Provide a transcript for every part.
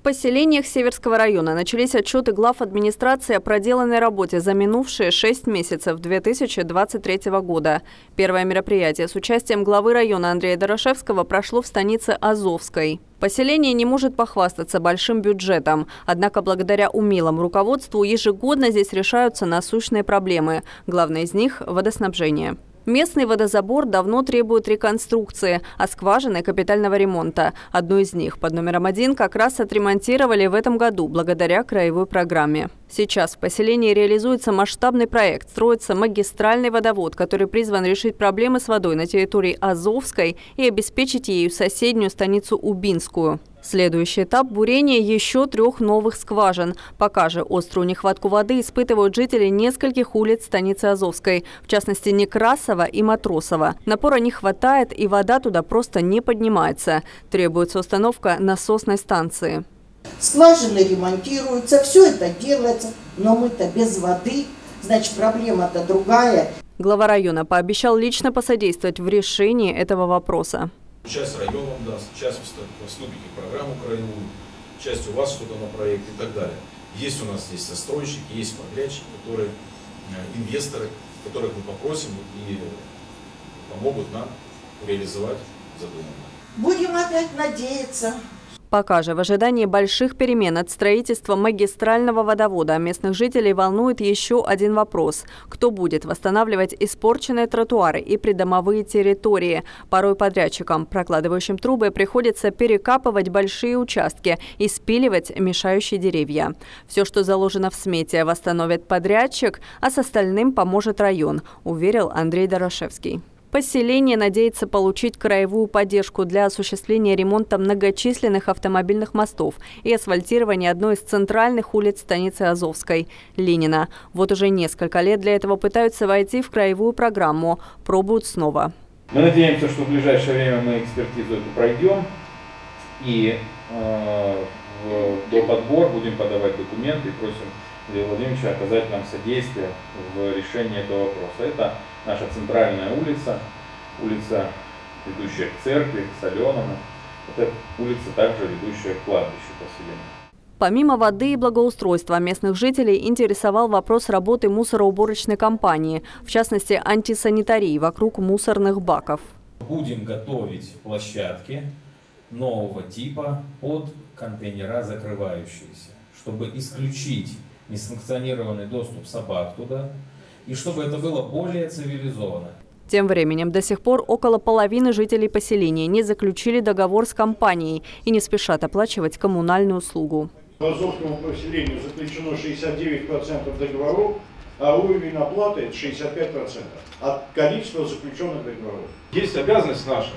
В поселениях Северского района начались отчеты глав администрации о проделанной работе за минувшие 6 месяцев 2023 года. Первое мероприятие с участием главы района Андрея Дорошевского прошло в станице Азовской. Поселение не может похвастаться большим бюджетом, однако благодаря умелому руководству ежегодно здесь решаются насущные проблемы. Главная из них – водоснабжение. Местный водозабор давно требует реконструкции, а скважины – капитального ремонта. Одну из них под номером 1 как раз отремонтировали в этом году благодаря краевой программе. Сейчас в поселении реализуется масштабный проект. Строится магистральный водовод, который призван решить проблемы с водой на территории Азовской и обеспечить ею соседнюю станицу Убинскую. Следующий этап – бурение еще 3 новых скважин. Пока же острую нехватку воды испытывают жители нескольких улиц станицы Азовской, в частности Некрасова и Матросова. Напора не хватает, и вода туда просто не поднимается. Требуется установка насосной станции. Скважины ремонтируются, все это делается, но мы-то без воды, значит проблема-то другая. Глава района пообещал лично посодействовать в решении этого вопроса. Часть район вам даст, часть вступите в программу краевую, часть у вас что-то на проект и так далее. Есть у нас здесь застройщики, есть подрядчики, которые, инвесторы, которых мы попросим и помогут нам реализовать задуманное. Будем опять надеяться. Пока же в ожидании больших перемен от строительства магистрального водовода местных жителей волнует еще один вопрос. Кто будет восстанавливать испорченные тротуары и придомовые территории? Порой подрядчикам, прокладывающим трубы, приходится перекапывать большие участки и спиливать мешающие деревья. Все, что заложено в смете, восстановит подрядчик, а с остальным поможет район, уверил Андрей Дорошевский. Поселение надеется получить краевую поддержку для осуществления ремонта многочисленных автомобильных мостов и асфальтирования одной из центральных улиц станицы Азовской – Ленина. Вот уже несколько лет для этого пытаются войти в краевую программу. Пробуют снова. Мы надеемся, что в ближайшее время мы экспертизу эту пройдем и до подбора будем подавать документы и просим Андрея Владимировича оказать нам содействие в решении этого вопроса. Это наша центральная улица, улица, ведущая к церкви, к Соленому. Это улица, также ведущая к кладбищу поселения. Помимо воды и благоустройства, местных жителей интересовал вопрос работы мусороуборочной компании, в частности антисанитарии вокруг мусорных баков. Будем готовить площадки нового типа под контейнера закрывающиеся, чтобы исключить несанкционированный доступ собак туда, и чтобы это было более цивилизованно. Тем временем до сих пор около половины жителей поселения не заключили договор с компанией и не спешат оплачивать коммунальную услугу. В Азовскому поселению заключено 69% договоров, а уровень оплаты 65% от количества заключенных договоров. Есть обязанность наша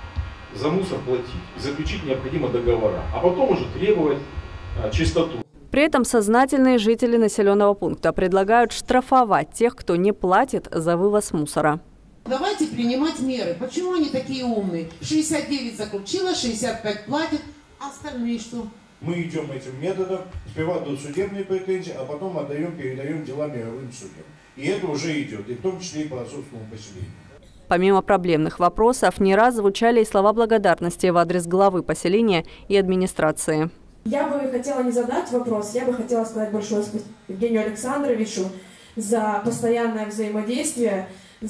за мусор платить, заключить необходимо договора, а потом уже требовать чистоту. При этом сознательные жители населенного пункта предлагают штрафовать тех, кто не платит за вывоз мусора. Давайте принимать меры. Почему они такие умные? 69 заключила, 65 платит, а остальные что? Мы идем этим методом, сперва до судебной претензии, а потом передаем дела мировым судьям. И это уже идет, и в том числе и по Азовскому поселению. Помимо проблемных вопросов, не раз звучали и слова благодарности в адрес главы поселения и администрации. Я бы хотела не задать вопрос, я бы хотела сказать большое спасибо Евгению Александровичу за постоянное взаимодействие,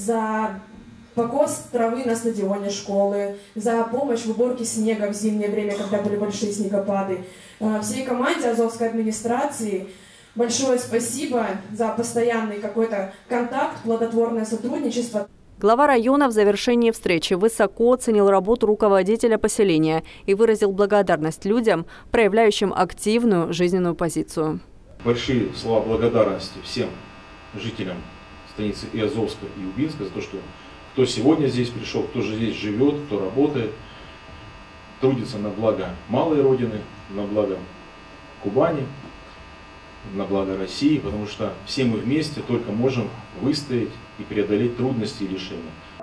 за покос травы на стадионе школы, за помощь в уборке снега в зимнее время, когда были большие снегопады. Всей команде Азовской администрации большое спасибо за постоянный какой-то контакт, плодотворное сотрудничество. Глава района в завершении встречи высоко оценил работу руководителя поселения и выразил благодарность людям, проявляющим активную жизненную позицию. Большие слова благодарности всем жителям станицы и Азовской, и Убинской за то, что кто сегодня здесь пришел, кто же здесь живет, кто работает, трудится на благо малой Родины, на благо Кубани, на благо России, потому что все мы вместе только можем выстоять и преодолеть трудности и лишения.